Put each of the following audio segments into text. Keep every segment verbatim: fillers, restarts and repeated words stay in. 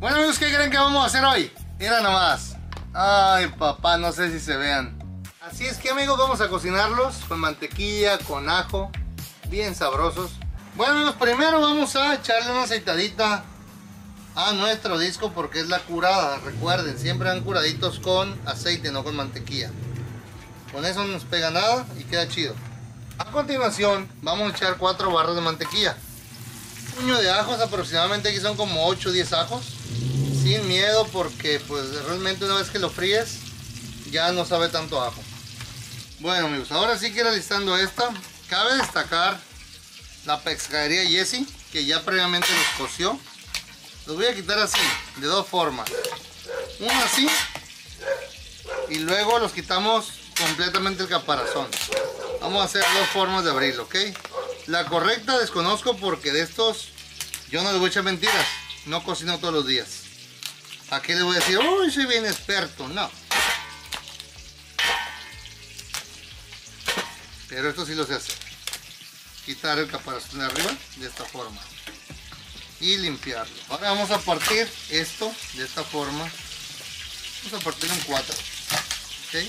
Bueno amigos, ¿qué creen que vamos a hacer hoy? Mira nomás. Ay papá, no sé si se vean. Así es que amigos, vamos a cocinarlos con mantequilla, con ajo, bien sabrosos. Bueno amigos, primero vamos a echarle una aceitadita a nuestro disco porque es la curada. Recuerden, siempre van curaditos con aceite, no con mantequilla. Con eso no nos pega nada y queda chido. A continuación vamos a echar cuatro barras de mantequilla. Un puño de ajos, aproximadamente aquí son como ocho o diez ajos. Sin miedo porque pues realmente una vez que lo fríes ya no sabe tanto ajo. Bueno amigos, ahora sí que ir alistando esta. Cabe destacar la pescadería Jessie, que ya previamente los coció. Los voy a quitar así, de dos formas. Una así y luego los quitamos completamente el caparazón. Vamos a hacer dos formas de abrirlo, ¿ok? La correcta desconozco porque de estos yo no les voy a echar mentiras. No cocino todos los días. ¿A qué les voy a decir? Uy, soy bien experto. No. Pero esto sí lo sé hacer. Quitar el caparazón de arriba de esta forma. Y limpiarlo. Ahora vamos a partir esto de esta forma. Vamos a partirlo en cuatro. ¿Ok?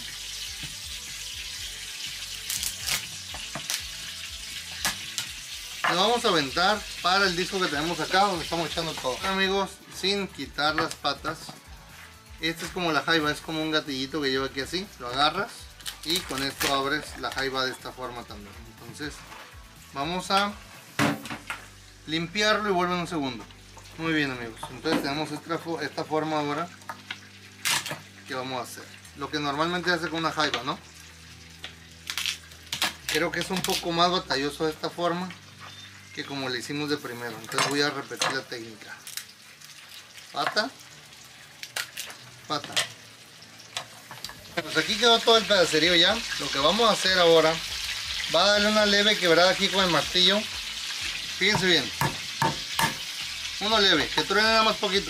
Lo vamos a aventar para el disco que tenemos acá donde estamos echando todo. Bueno, amigos, sin quitar las patas, este es como la jaiba, es como un gatillito que lleva aquí así, lo agarras y con esto abres la jaiba de esta forma también. Entonces vamos a limpiarlo y vuelve en un segundo. Muy bien amigos, entonces tenemos esta, esta forma ahora que vamos a hacer, lo que normalmente se hace con una jaiba, ¿no? Creo que es un poco más batalloso de esta forma que como le hicimos de primero, entonces voy a repetir la técnica. Pata, pata. Pues aquí quedó todo el pedacerío ya. Lo que vamos a hacer ahora, va a darle una leve quebrada aquí con el martillo. Fíjense bien, uno leve, que truene nada más poquito.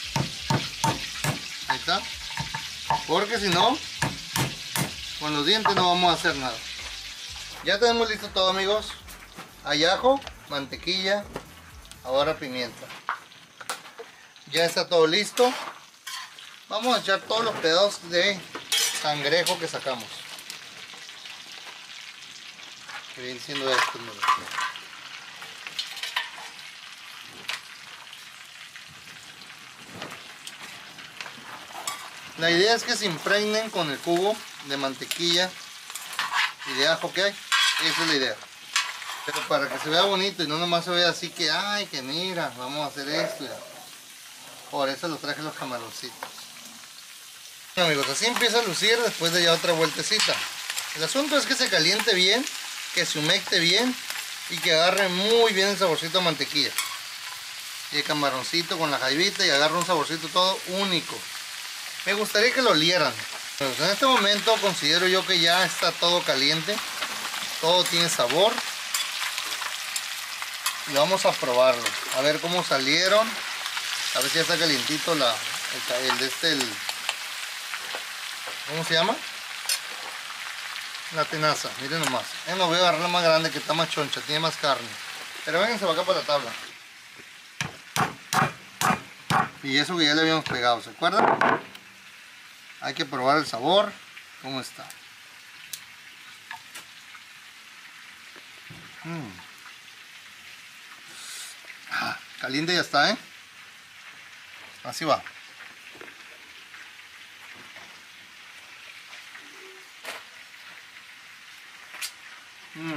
Ahí está, porque si no, con los dientes no vamos a hacer nada. Ya tenemos listo todo amigos. Hay ajo, mantequilla, ahora pimienta. Ya está todo listo. Vamos a echar todos los pedazos de cangrejo que sacamos. Que viene siendo esto. La idea es que se impregnen con el jugo de mantequilla y de ajo que hay. Esa es la idea. Pero para que se vea bonito y no nomás se vea así que, ay, que mira, vamos a hacer esto. Por eso los traje los camaroncitos. Bueno amigos, así empieza a lucir después de ya otra vueltecita. El asunto es que se caliente bien, que se humecte bien y que agarre muy bien el saborcito de mantequilla. Y el camaroncito con la jaivita y agarre un saborcito todo único. Me gustaría que lo olieran. Pues en este momento considero yo que ya está todo caliente. Todo tiene sabor. Y vamos a probarlo. A ver cómo salieron. A ver si ya está calientito la, el, el de este, el, ¿cómo se llama? La tenaza, miren nomás. Eh, no voy a agarrar la más grande que está más choncha, tiene más carne. Pero vénganse para acá para la tabla. Y eso que ya le habíamos pegado, ¿se acuerdan? Hay que probar el sabor, cómo está. Mm. Ah, caliente ya está, ¿eh? Así va. Mm.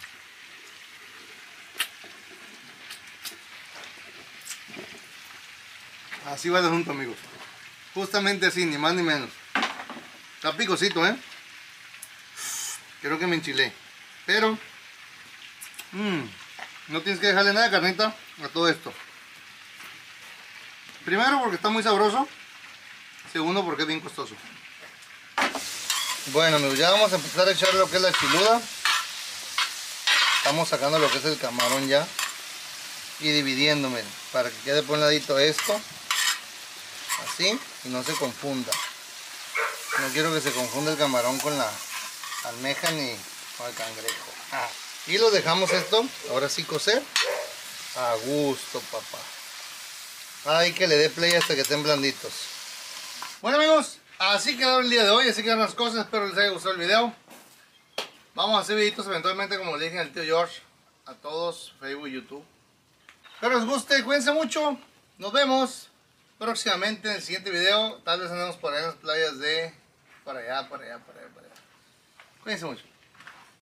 Así va el asunto amigos. Justamente así, ni más ni menos. Está picosito, ¿eh? Creo que me enchilé. Pero mmm, no tienes que dejarle nada de carnita a todo esto. Primero porque está muy sabroso. Segundo porque es bien costoso. Bueno amigos, ya vamos a empezar a echar lo que es la chiluda. Estamos sacando lo que es el camarón ya. Y dividiéndome para que quede por un ladito esto. Así. Y no se confunda. No quiero que se confunda el camarón con la almeja ni con el cangrejo. Ah. Y lo dejamos esto, ahora sí cocer. A gusto, papá. Hay que le dé play hasta que estén blanditos. Bueno amigos, así quedó el día de hoy, así quedaron las cosas. Espero les haya gustado el video. Vamos a hacer videitos eventualmente, como le dije al tío George, a todos, Facebook y YouTube. Espero les guste, cuídense mucho. Nos vemos próximamente en el siguiente video. Tal vez andemos por allá en las playas de... Por allá, por allá, por allá, por allá. Cuídense mucho.